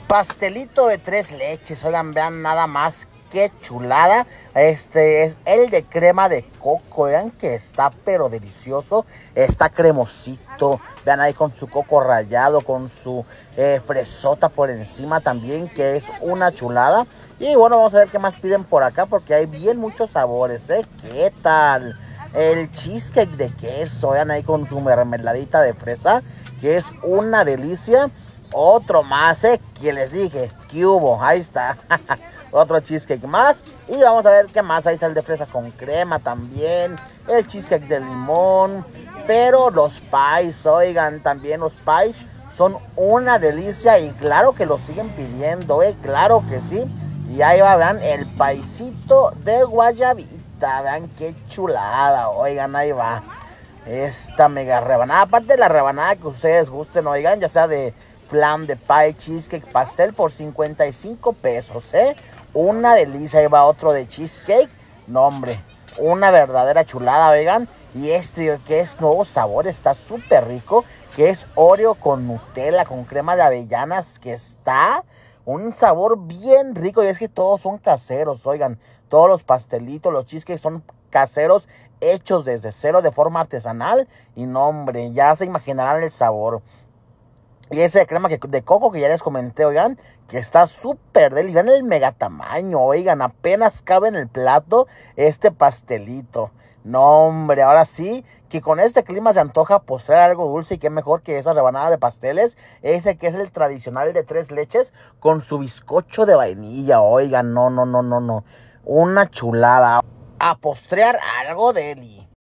Pastelito de tres leches, oigan, vean nada más qué chulada. Este es el de crema de coco, vean que está pero delicioso. Está cremosito, vean ahí con su coco rallado, con su fresota por encima también, que es una chulada. Y bueno, vamos a ver qué más piden por acá, porque hay bien muchos sabores, ¿Qué tal? El cheesecake de queso, vean ahí con su mermeladita de fresa, que es una delicia. Otro más, que les dije, ¿qué hubo? Ahí está, otro cheesecake más. Y vamos a ver qué más, ahí está el de fresas con crema también, el cheesecake de limón. Pero los pies, oigan, también los pies son una delicia y claro que lo siguen pidiendo, claro que sí. Y ahí va, vean, el paisito de guayabita, vean qué chulada, oigan, ahí va. Esta mega rebanada, aparte de la rebanada que ustedes gusten, oigan, ya sea de flan, de pie, cheesecake, pastel por 55 pesos, Una delicia, ahí va otro de cheesecake, no hombre, una verdadera chulada, oigan. Y este que es nuevo sabor, está súper rico, que es Oreo con Nutella, con crema de avellanas, que está un sabor bien rico. Y es que todos son caseros, oigan, todos los pastelitos, los cheesecakes son caseros, hechos desde cero de forma artesanal. Y no hombre, ya se imaginarán el sabor. Y ese de crema de coco que ya les comenté, oigan, que está súper deli. Vean el mega tamaño, oigan, apenas cabe en el plato este pastelito. No, hombre, ahora sí, que con este clima se antoja postrar algo dulce y qué mejor que esa rebanada de pasteles. Ese que es el tradicional de tres leches con su bizcocho de vainilla, oigan, no. Una chulada. A postrear algo deli.